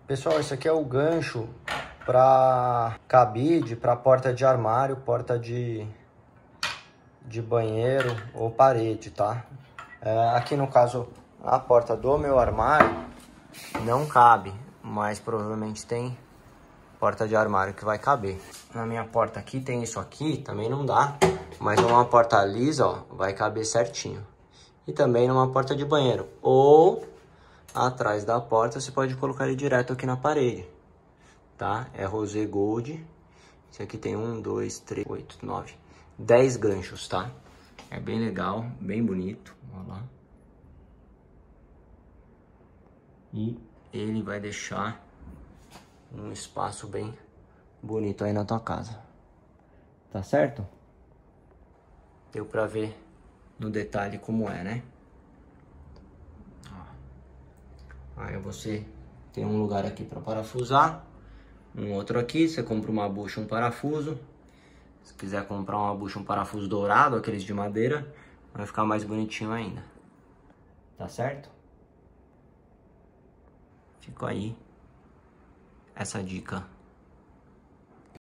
Pessoal, esse aqui é o gancho para cabide, para porta de armário, porta de banheiro ou parede, tá? Aqui no caso, a porta do meu armário não cabe, mas provavelmente tem porta de armário que vai caber. Na minha porta aqui tem isso aqui, também não dá, mas numa porta lisa, ó, vai caber certinho. E também numa porta de banheiro, ou atrás da porta você pode colocar ele direto aqui na parede, tá? É Rosé Gold. Esse aqui tem 1, 2, 3, 8, 9, 10 ganchos, tá? É bem legal, bem bonito. Olha lá. E ele vai deixar um espaço bem bonito aí na tua casa. Tá certo? Deu pra ver no detalhe como é, né? Aí você tem um lugar aqui para parafusar, um outro aqui, você compra uma bucha, um parafuso. Se quiser comprar uma bucha, um parafuso dourado, aqueles de madeira, vai ficar mais bonitinho ainda. Tá certo? Ficou aí essa dica